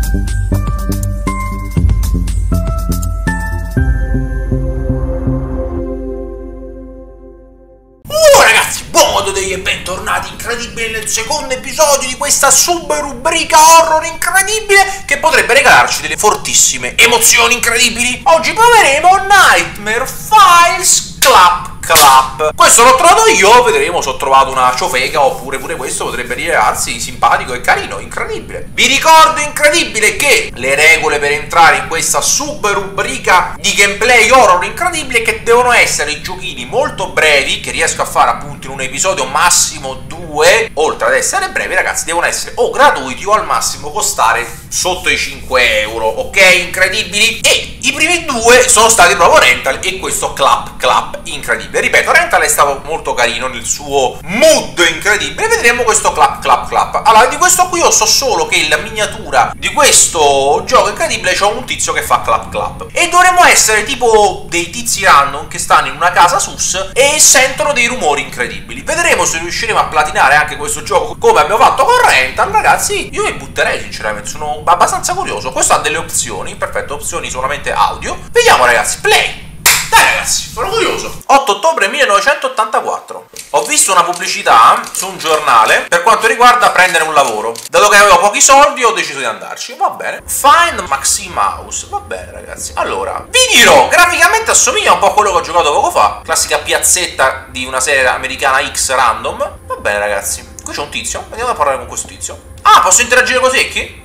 Ragazzi, buon modo dei e bentornati incredibili nel secondo episodio di questa sub rubrica horror incredibile che potrebbe regalarci delle fortissime emozioni incredibili. Oggi proveremo Nightmare Files Clap Clap. Questo l'ho trovato io, vedremo se ho trovato una ciofeca oppure pure questo potrebbe rivelarsi simpatico e carino, incredibile. Vi ricordo incredibile che le regole per entrare in questa sub rubrica di gameplay horror incredibile è che devono essere giochini molto brevi, che riesco a fare appunto in un episodio massimo 2. Oltre ad essere brevi, ragazzi, devono essere o gratuiti o al massimo costare sotto i 5 euro, ok? Incredibili. E i primi due sono stati proprio Rental e questo Clap Clap incredibile. Ripeto, Rental è stato molto carino nel suo mood incredibile. Vedremo questo Clap Clap Clap. Allora, di questo qui io so solo che la miniatura di questo gioco incredibile c'è un tizio che fa Clap Clap e dovremmo essere tipo dei tizi random che stanno in una casa sus e sentono dei rumori incredibili. Vedremo se riusciremo a platinare anche questo gioco come abbiamo fatto con Rental. Ragazzi, io mi butterei sinceramente, sono abbastanza curioso. Questo ha delle opzioni, perfetto, opzioni solamente audio. Vediamo ragazzi, play. Dai ragazzi, sono curioso. 8 ottobre 1984. Ho visto una pubblicità su un giornale per quanto riguarda prendere un lavoro. Dato che avevo pochi soldi ho deciso di andarci. Va bene. Find Maxim House. Va bene ragazzi. Allora, vi dirò, graficamente assomiglia un po' a quello che ho giocato poco fa. Classica piazzetta di una serie americana X random. Va bene ragazzi. Qui c'è un tizio. Andiamo a parlare con questo tizio. Ah, posso interagire con secchi?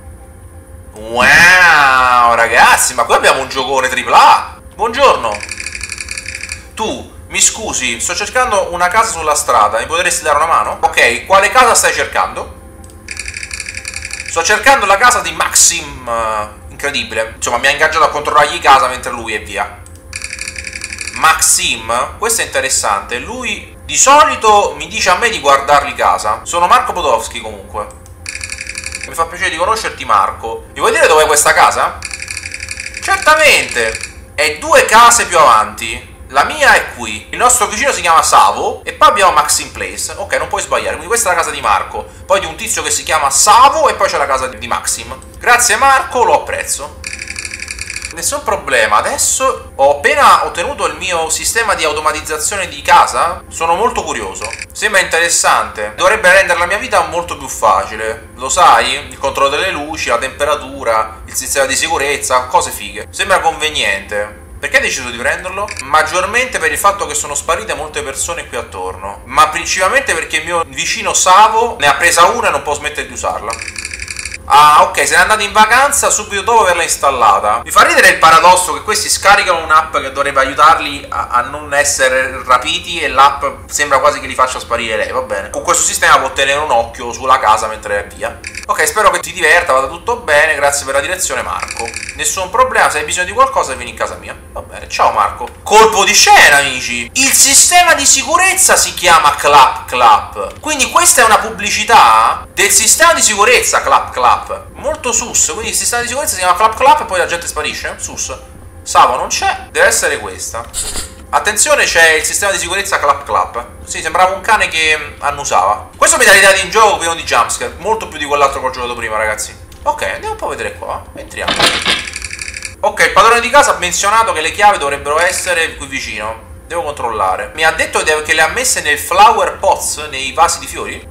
Wow ragazzi, ma qui abbiamo un giocone AAA. Buongiorno. Tu, mi scusi, sto cercando una casa sulla strada, mi potresti dare una mano? Ok, quale casa stai cercando? Sto cercando la casa di Maxim, incredibile. Insomma, mi ha ingaggiato a controllargli casa mentre lui è via. Maxim, questo è interessante. Lui di solito mi dice a me di guardargli casa. Sono Marco Podolski comunque. Mi fa piacere di conoscerti Marco. Mi vuoi dire dov'è questa casa? Certamente. È 2 case più avanti. La mia è qui. Il nostro vicino si chiama Savo. E poi abbiamo Maxim Place. Ok, non puoi sbagliare. Quindi questa è la casa di Marco. Poi di un tizio che si chiama Savo. E poi c'è la casa di Maxim. Grazie Marco, lo apprezzo. Nessun problema. Adesso ho appena ottenuto il mio sistema di automatizzazione di casa. Sono molto curioso. Sembra interessante. Dovrebbe rendere la mia vita molto più facile. Lo sai? Il controllo delle luci, la temperatura, il sistema di sicurezza, cose fighe. Sembra conveniente. Perché hai deciso di prenderlo? Maggiormente per il fatto che sono sparite molte persone qui attorno. Ma principalmente perché il mio vicino Savo ne ha presa una e non può smettere di usarla. Ah, ok, se n'è andato in vacanza subito dopo averla installata. Mi fa ridere il paradosso che questi scaricano un'app che dovrebbe aiutarli a non essere rapiti e l'app sembra quasi che li faccia sparire lei, va bene. Con questo sistema può tenere un occhio sulla casa mentre è via. Ok, spero che ti diverta, vada tutto bene, grazie per la direzione Marco. Nessun problema, se hai bisogno di qualcosa vieni in casa mia. Va bene, ciao Marco. Colpo di scena amici. Il sistema di sicurezza si chiama Clap Clap. Quindi questa è una pubblicità del sistema di sicurezza Clap Clap. Molto sus, quindi il sistema di sicurezza si chiama Clap Clap e poi la gente sparisce? Sus. Savo non c'è, deve essere questa. Attenzione, c'è il sistema di sicurezza Clap Clap. Sì, sembrava un cane che annusava. Questo mi dà l'idea di un gioco pieno di jumpscare, molto più di quell'altro che ho giocato prima, ragazzi. Ok, andiamo un po' a vedere qua. Entriamo. Ok, il padrone di casa ha menzionato che le chiavi dovrebbero essere qui vicino. Devo controllare. Mi ha detto che le ha messe nel flower pots, nei vasi di fiori.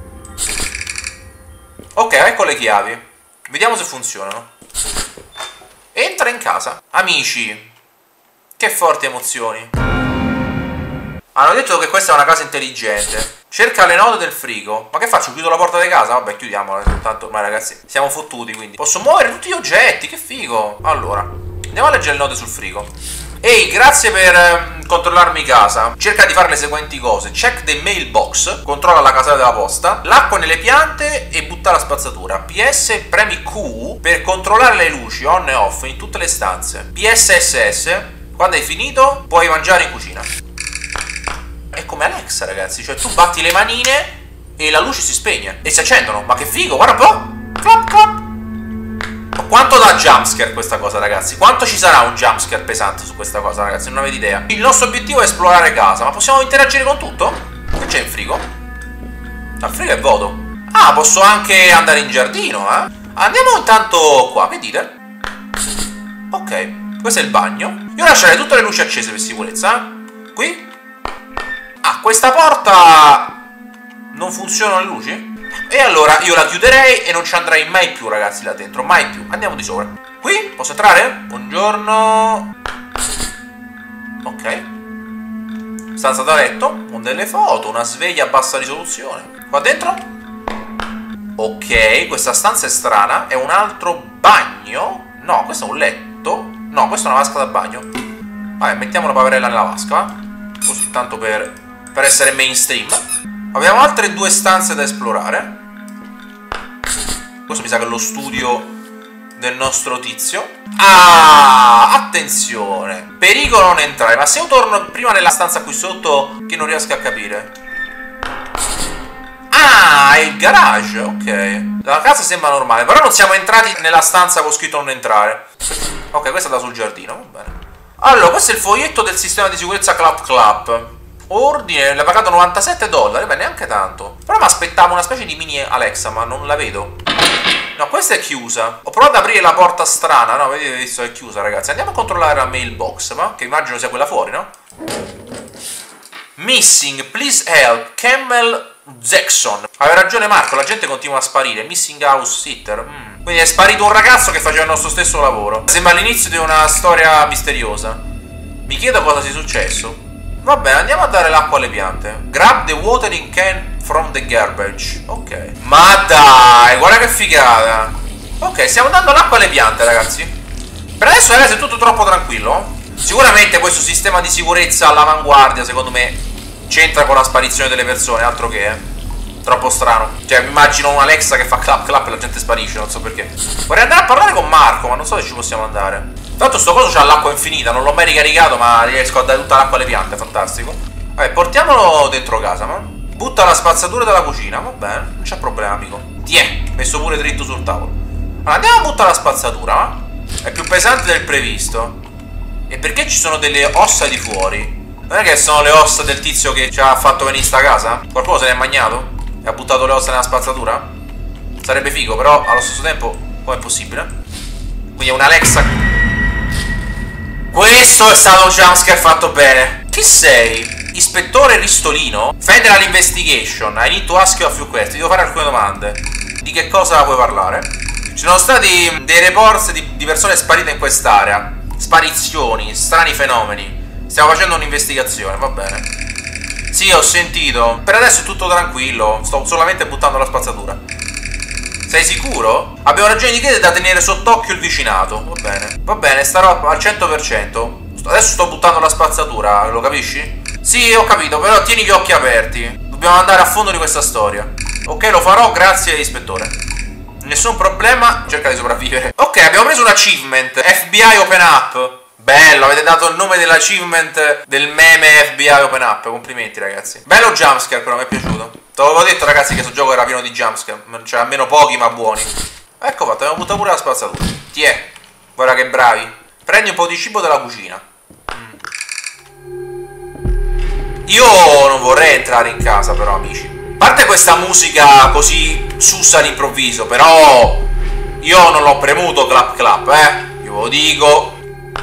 Ok, ecco le chiavi. Vediamo se funzionano. Entra in casa. Amici, che forti emozioni. Hanno detto che questa è una casa intelligente. Cerca le note del frigo. Ma che faccio? Chiudo la porta di casa? Vabbè, chiudiamola. Tanto ormai ragazzi siamo fottuti, quindi posso muovere tutti gli oggetti. Che figo. Allora, andiamo a leggere le note sul frigo. Ehi, grazie per controllarmi casa. Cerca di fare le seguenti cose. Check the mailbox. Controlla la casella della posta. L'acqua nelle piante e butta la spazzatura. PS, premi Q per controllare le luci on e off in tutte le stanze. PSSS, quando hai finito puoi mangiare in cucina. È come Alexa ragazzi. Cioè tu batti le manine e la luce si spegne e si accendono. Ma che figo, guarda un po'. Clap clap. Quanto dà jumpscare questa cosa ragazzi? Quanto ci sarà un jumpscare pesante su questa cosa ragazzi? Non avete idea. Il nostro obiettivo è esplorare casa. Ma possiamo interagire con tutto? Che c'è in frigo? Al frigo è vuoto. Ah, posso anche andare in giardino, eh? Andiamo intanto qua, che dite? Ok, questo è il bagno. Io lascerei tutte le luci accese per sicurezza. Qui? Ah, questa porta non funzionano le luci? E allora io la chiuderei e non ci andrei mai più, ragazzi, là dentro. Mai più. Andiamo di sopra. Qui? Posso entrare? Buongiorno. Ok. Stanza da letto, con delle foto, una sveglia a bassa risoluzione. Qua dentro? Ok, questa stanza è strana. È un altro bagno? No, questo è un letto. No, questa è una vasca da bagno. Vabbè, mettiamo la paperella nella vasca, va? Così, tanto per essere mainstream. Abbiamo altre 2 stanze da esplorare. Questo mi sa che è lo studio del nostro tizio. Ah, attenzione, pericolo non entrare. Ma se io torno prima nella stanza qui sotto, che non riesco a capire. Ah, è il garage, ok. La casa sembra normale, però non siamo entrati nella stanza con scritto non entrare. Ok, questa da sul giardino, va bene. Allora, questo è il foglietto del sistema di sicurezza Clap Clap. Ordine, l'ha pagato $97, beh, neanche tanto. Però mi aspettavo una specie di mini Alexa, ma non la vedo. No, questa è chiusa. Ho provato ad aprire la porta strana, no? Vedete, visto che è chiusa, ragazzi. Andiamo a controllare la mailbox, ma che immagino sia quella fuori, no? Missing, please help, Camel Jackson. Aveva ragione Marco, la gente continua a sparire. Missing house sitter. Quindi è sparito un ragazzo che faceva il nostro stesso lavoro. Sembra l'inizio di una storia misteriosa. Mi chiedo cosa sia successo. Va bene, andiamo a dare l'acqua alle piante. Grab the watering can from the garbage. Ok. Ma dai, guarda che figata. Ok, stiamo dando l'acqua alle piante, ragazzi. Per adesso, ragazzi, è tutto troppo tranquillo. Sicuramente questo sistema di sicurezza all'avanguardia, secondo me, c'entra con la sparizione delle persone, altro che, troppo strano. Cioè, mi immagino un Alexa che fa clap clap e la gente sparisce, non so perché. Vorrei andare a parlare con Marco, ma non so se ci possiamo andare. Tanto sto coso c'ha l'acqua infinita, non l'ho mai ricaricato, ma riesco a dare tutta l'acqua alle piante, fantastico. Vabbè, portiamolo dentro casa, ma. Butta la spazzatura dalla cucina, va bene, non c'è problema, amico. Tiè, messo pure dritto sul tavolo. Allora, andiamo a buttare la spazzatura, ma. È più pesante del previsto. E perché ci sono delle ossa di fuori? Non è che sono le ossa del tizio che ci ha fatto venire in sta casa? Qualcuno se ne è magnato? E ha buttato le ossa nella spazzatura? Sarebbe figo, però allo stesso tempo, com'è possibile? Quindi è un Alexa. Questo è stato un jumpscare fatto bene. Chi sei? Ispettore Ristolino? Federal Investigation. I need to ask you a few questions. Ti devo fare alcune domande. Di che cosa vuoi parlare? Ci sono stati dei reports di persone sparite in quest'area. Sparizioni, strani fenomeni. Stiamo facendo un'investigazione, va bene. Sì, ho sentito. Per adesso è tutto tranquillo. Sto solamente buttando la spazzatura. Sei sicuro? Abbiamo ragione di credere da tenere sott'occhio il vicinato. Va bene. Va bene, starò al 100%. Adesso sto buttando la spazzatura, lo capisci? Sì, ho capito, però tieni gli occhi aperti. Dobbiamo andare a fondo di questa storia. Ok, lo farò, grazie ispettore. Nessun problema, cerca di sopravvivere. Ok, abbiamo preso un achievement. FBI Open Up. Bello, avete dato il nome dell'achievement del meme FBI Open Up. Complimenti, ragazzi. Bello jumpscare, però mi è piaciuto. Te l'avevo detto, ragazzi, che questo gioco era pieno di jumpscare. Cioè, almeno pochi, ma buoni. Ecco fatto, abbiamo buttato pure la spazzatura. Tiè, guarda che bravi. Prendi un po' di cibo dalla cucina. Io non vorrei entrare in casa, però, amici. A parte questa musica così sussa all'improvviso, però io non l'ho premuto clap clap, io ve lo dico.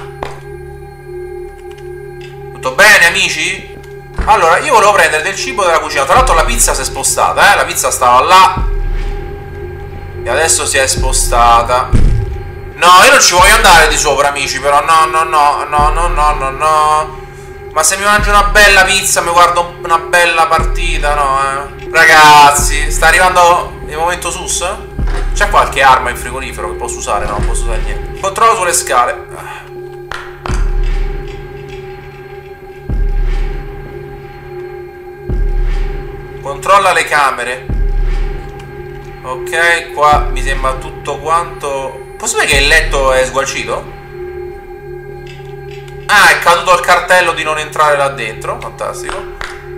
Tutto bene, amici? Allora, io volevo prendere del cibo dalla cucina. Tra l'altro la pizza si è spostata, la pizza stava là e adesso si è spostata. No, io non ci voglio andare di sopra, amici, però no. Ma se mi mangio una bella pizza, mi guardo una bella partita, no, Ragazzi, sta arrivando il momento sus? C'è qualche arma in frigorifero che posso usare? No, non posso usare niente. Controllo sulle scale. Controlla le camere. Ok, qua mi sembra tutto quanto. Possibile che il letto è sgualcito? Ah, è caduto il cartello di non entrare là dentro. Fantastico.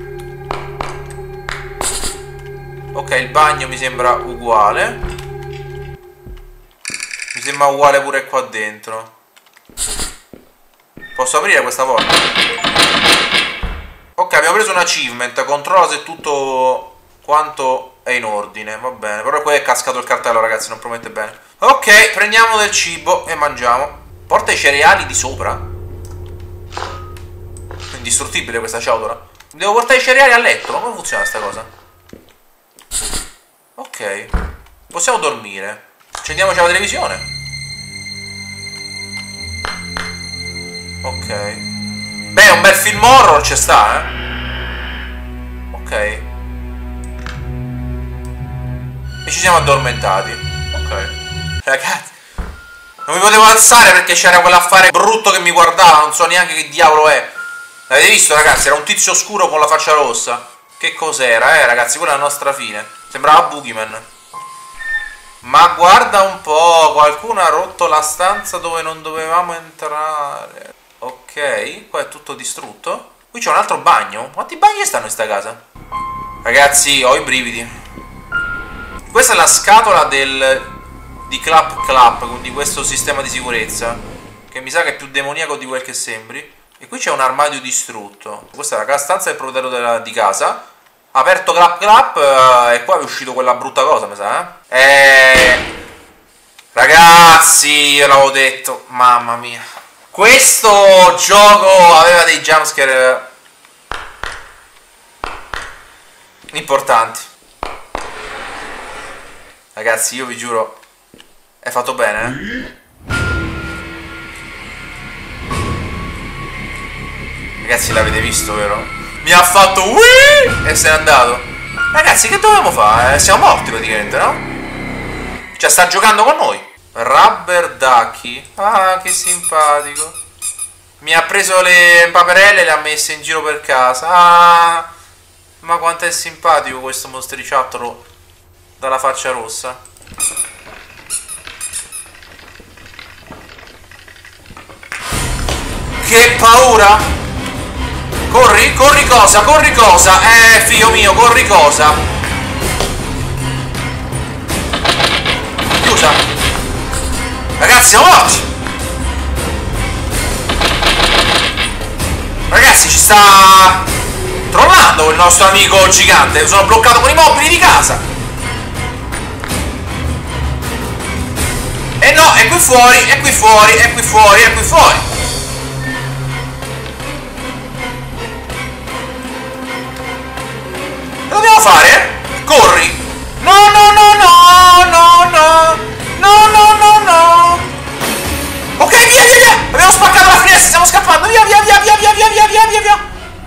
Ok, il bagno mi sembra uguale. Mi sembra uguale pure qua dentro. Posso aprire questa porta? Ok, abbiamo preso un achievement. Controlla se tutto quanto è in ordine, va bene. Però poi è cascato il cartello, ragazzi, non promette bene. Ok, prendiamo del cibo e mangiamo. Porta i cereali di sopra. Indistruttibile questa ciotola. Devo portare i cereali a letto, ma come funziona sta cosa? Ok. Possiamo dormire. Accendiamoci la televisione. Ok. Beh, un bel film horror ci sta, Ok. E ci siamo addormentati. Ok. Ragazzi, non mi potevo alzare perché c'era quell'affare brutto che mi guardava. Non so neanche che diavolo è. L'avete visto, ragazzi? Era un tizio scuro con la faccia rossa. Che cos'era, ragazzi? Quella è la nostra fine. Sembrava Boogeyman. Ma guarda un po', qualcuno ha rotto la stanza dove non dovevamo entrare. Ok, qua è tutto distrutto. Qui c'è un altro bagno. Quanti bagni stanno in sta casa? Ragazzi, ho i brividi. Questa è la scatola di Clap Clap, quindi questo sistema di sicurezza, che mi sa che è più demoniaco di quel che sembri. E qui c'è un armadio distrutto. Questa è la stanza del proprietario di casa. Aperto Clap Clap e qua è uscito quella brutta cosa, mi sa, Ragazzi, io l'avevo detto, mamma mia. Questo gioco aveva dei jumpscare importanti. Ragazzi, io vi giuro, è fatto bene, Ragazzi, l'avete visto, vero? Mi ha fatto Wii! E se n'è andato. Ragazzi, che dovevamo fare? Siamo morti praticamente, no? Cioè, sta giocando con noi. Rubber Ducky. Ah, che simpatico. Mi ha preso le paperelle e le ha messe in giro per casa. Ah, ma quanto è simpatico questo mostriciattolo dalla faccia rossa. Che paura! Corri, corri cosa, corri cosa? Figlio mio, corri cosa? Chiusa. Ragazzi, siamo morti. Ragazzi, ci sta trollando il nostro amico gigante. Sono bloccato con i mobili di casa. E no, è qui fuori, è qui fuori, è qui fuori, è qui fuori. Che dobbiamo fare? Corri! No, no, no, no, no, no, no, no, no, no. Ok, via, via, via! Abbiamo spaccato la finestra, stiamo scappando! Via, via, via, via, via, via, via, via, via, via!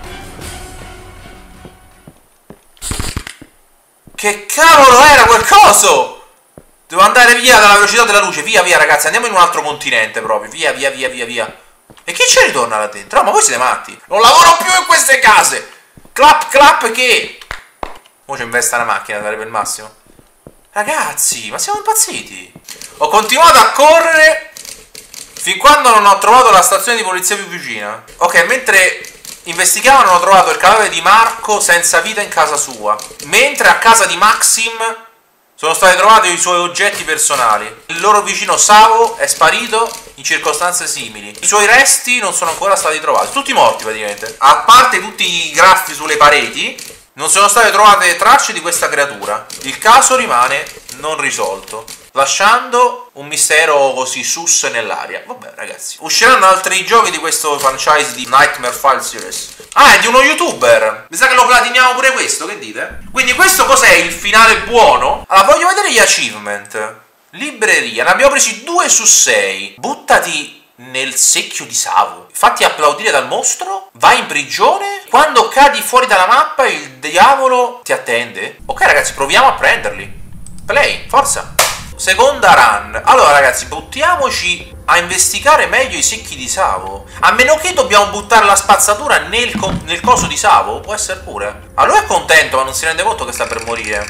Che cavolo era quel coso? Devo andare via dalla velocità della luce. Via, via, ragazzi, andiamo in un altro continente proprio. Via, via, via, via, via. E chi ci ritorna là dentro? No, ma voi siete matti. Non lavoro più in queste case. Clap, clap, che... Mo' ci investa la macchina, sarebbe il massimo. Ragazzi, ma siamo impazziti. Ho continuato a correre fin quando non ho trovato la stazione di polizia più vicina. Ok, mentre investigavano hanno trovato il cadavere di Marco senza vita in casa sua. Mentre a casa di Maxim sono stati trovati i suoi oggetti personali. Il loro vicino Savo è sparito in circostanze simili. I suoi resti non sono ancora stati trovati. Tutti morti praticamente. A parte tutti i graffi sulle pareti, non sono state trovate tracce di questa creatura. Il caso rimane non risolto, lasciando un mistero così sus nell'aria. Vabbè, ragazzi, usciranno altri giochi di questo franchise di Nightmare File Series. Ah, è di uno youtuber. Mi sa che lo platiniamo pure questo, che dite? Quindi questo cos'è? Il finale buono? Allora, voglio vedere gli achievement. Libreria, ne abbiamo presi 2 su 6. Buttati nel secchio di Savo. Fatti applaudire dal mostro. Vai in prigione. Quando cadi fuori dalla mappa il diavolo ti attende. Ok, ragazzi, proviamo a prenderli. Play, forza. Seconda run. Allora, ragazzi, buttiamoci a investigare meglio i secchi di Savo. A meno che dobbiamo buttare la spazzatura nel coso di Savo. Può essere pure. Allora è contento, ma non si rende conto che sta per morire.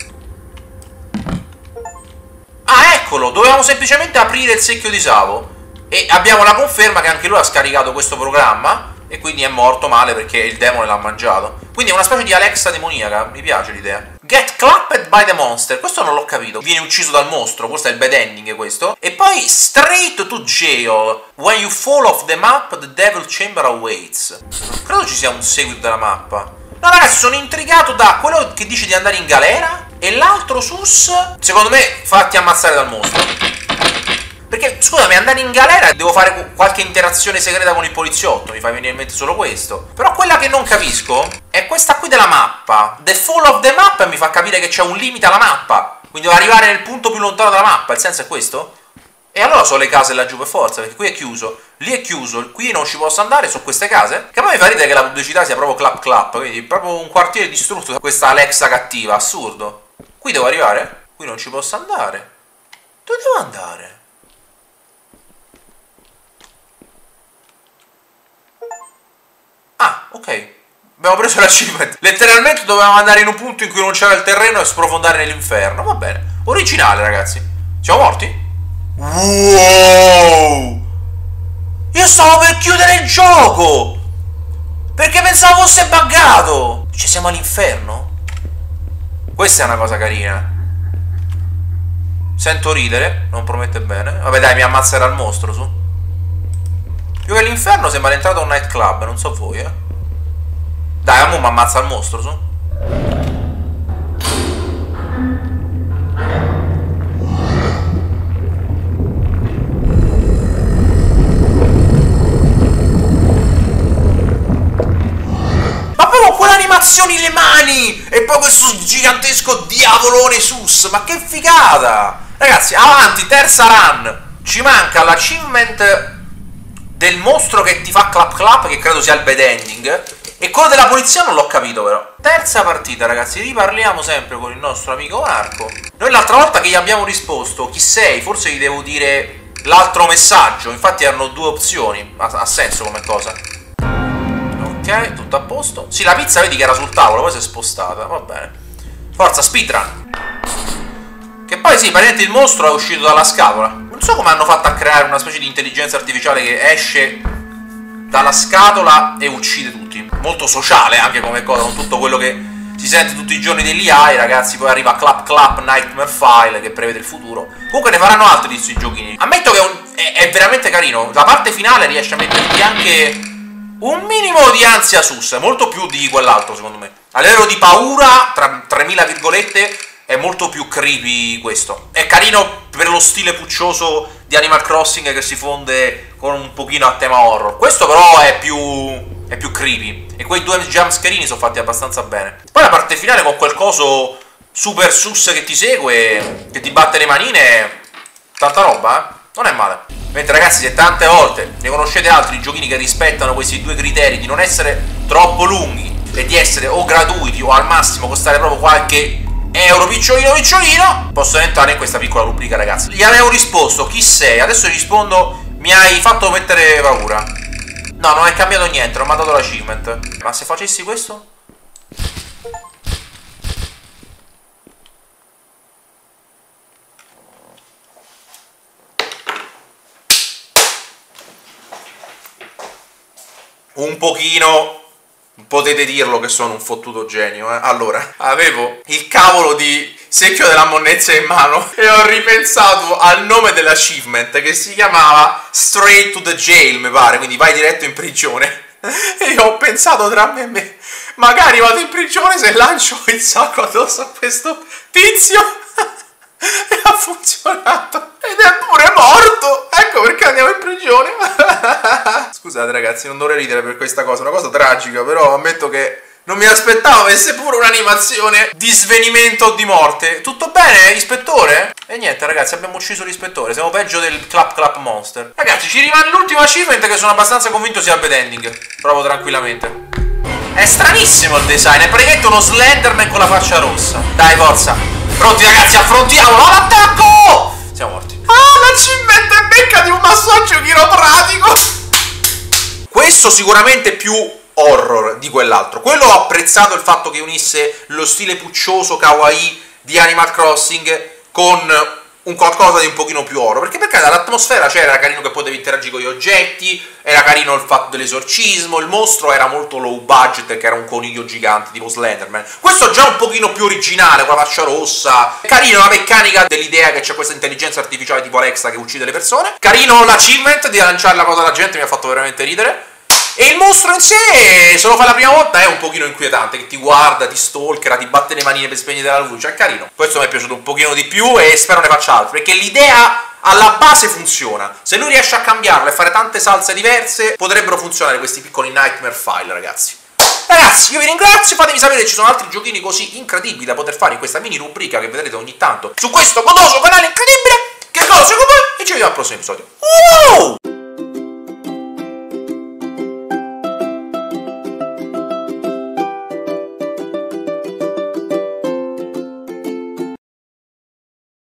Ah, eccolo. Dovevamo semplicemente aprire il secchio di Savo. E abbiamo la conferma che anche lui ha scaricato questo programma e quindi è morto male perché il demone l'ha mangiato. Quindi è una specie di Alexa demoniaca. Mi piace l'idea. Get clapped by the monster. Questo non l'ho capito. Viene ucciso dal mostro. Questo è il bad ending, questo. E poi straight to jail. When you fall off the map, the devil chamber awaits. Non credo ci sia un seguito della mappa. No, ragazzi, sono intrigato da quello che dice di andare in galera E l'altro sus, secondo me, fatti ammazzare dal mostro. Perché, scusami, andare in galera devo fare qualche interazione segreta con il poliziotto. Mi fa venire in mente solo questo. Però quella che non capisco è questa qui della mappa. The fall of the map mi fa capire che c'è un limite alla mappa. Quindi devo arrivare nel punto più lontano dalla mappa. Il senso è questo? E allora sono le case laggiù per forza, perché qui è chiuso, lì è chiuso, qui non ci posso andare, su queste case. Che poi mi fa ridere che la pubblicità sia proprio clap clap, quindi proprio un quartiere distrutto da questa Alexa cattiva, assurdo. Qui devo arrivare? Qui non ci posso andare. Dove devo andare? Ah, ok. Abbiamo preso l'achievement. Letteralmente dovevamo andare in un punto in cui non c'era il terreno e sprofondare nell'inferno. Va bene. Originale, ragazzi. Siamo morti? Wow! Io stavo per chiudere il gioco! Perché pensavo fosse buggato! Ci siamo all'inferno? Questa è una cosa carina. Sento ridere, non promette bene. Vabbè dai, mi ammazzerà il mostro, su. Più che l'inferno sembra entrato a un nightclub, non so voi, Dai, amo mi ammazza il mostro, su. Le mani e poi questo gigantesco diavolone sus, ma che figata, ragazzi. Avanti, terza run, ci manca l'achievement del mostro che ti fa clap clap, che credo sia il bad ending, e quello della polizia non l'ho capito però. Terza partita, ragazzi, riparliamo sempre con il nostro amico Marco. Noi l'altra volta che gli abbiamo risposto chi sei, forse gli devo dire l'altro messaggio, infatti erano due opzioni, ha senso come cosa. Ok, tutto a posto. Sì, la pizza vedi che era sul tavolo, poi si è spostata, va bene. Forza, speedrun. Che poi sì, praticamente il mostro è uscito dalla scatola. Non so come hanno fatto a creare una specie di intelligenza artificiale che esce dalla scatola e uccide tutti. Molto sociale anche come cosa, con tutto quello che si sente tutti i giorni dell'IA, ragazzi. Poi arriva Clap Clap Nightmare File che prevede il futuro. Comunque ne faranno altri di questi giochini. Ammetto che è veramente carino. La parte finale riesce a metterti anche un minimo di ansia sus, molto più di quell'altro secondo me. A livello di paura, tra 3000 virgolette, è molto più creepy questo. È carino per lo stile puccioso di Animal Crossing che si fonde con un pochino a tema horror. Questo però è più creepy. E quei due jumpscarini sono fatti abbastanza bene. Poi la parte finale con quel coso super sus che ti segue, che ti batte le manine, tanta roba, non è male. Mentre ragazzi, se tante volte ne conoscete altri giochini che rispettano questi due criteri di non essere troppo lunghi e di essere o gratuiti o al massimo costare proprio qualche euro picciolino picciolino, possono entrare in questa piccola rubrica, ragazzi. Gli avevo risposto chi sei, adesso gli rispondo mi hai fatto mettere paura. No, non è cambiato niente, non mi ha dato l'achievement. Ma se facessi questo? Un pochino potete dirlo che sono un fottuto genio, Allora, avevo il cavolo di secchio della monnezza in mano e ho ripensato al nome dell'achievement che si chiamava Straight to the Jail, mi pare, quindi vai diretto in prigione. E ho pensato tra me e me, magari vado in prigione se lancio il sacco addosso a questo tizio. E ha funzionato ed è pure morto. Ecco perché andiamo in prigione. Scusate ragazzi, non dovrei ridere per questa cosa, è una cosa tragica, però ammetto che non mi aspettavo avesse pure un'animazione di svenimento o di morte. Tutto bene, ispettore? E niente ragazzi, abbiamo ucciso l'ispettore, siamo peggio del Clap Clap Monster. Ragazzi, ci rimane l'ultimo achievement che sono abbastanza convinto sia il bad ending. Provo tranquillamente. È stranissimo il design, è praticamente uno Slenderman con la faccia rossa. Dai, forza. Pronti ragazzi, affrontiamolo, all'attacco! Siamo morti. Ah, l'achievement è becca di un massaggio chiropratico. Questo sicuramente più horror di quell'altro. Quello ho apprezzato il fatto che unisse lo stile puccioso kawaii di Animal Crossing con un qualcosa di un pochino più horror, perché l'atmosfera c'era, era carino che potevi interagire con gli oggetti, era carino il fatto dell'esorcismo, il mostro era molto low budget perché era un coniglio gigante tipo Slenderman. Questo è già un pochino più originale, con la faccia rossa, carino la meccanica dell'idea che c'è questa intelligenza artificiale tipo Alexa che uccide le persone, carino l'achievement di lanciare la cosa alla gente, mi ha fatto veramente ridere. E il mostro in sé, se lo fai la prima volta, è un pochino inquietante, che ti guarda, ti stalkera, ti batte le manine per spegnere la luce, è carino. Questo mi è piaciuto un pochino di più e spero ne faccia altri, perché l'idea alla base funziona. Se lui riesce a cambiarla e fare tante salse diverse, potrebbero funzionare questi piccoli Nightmare File, ragazzi. Ragazzi, io vi ringrazio, fatemi sapere se ci sono altri giochini così incredibili da poter fare in questa mini rubrica che vedrete ogni tanto su questo godoso canale incredibile. Che cosa secondo voi? E ci vediamo al prossimo episodio.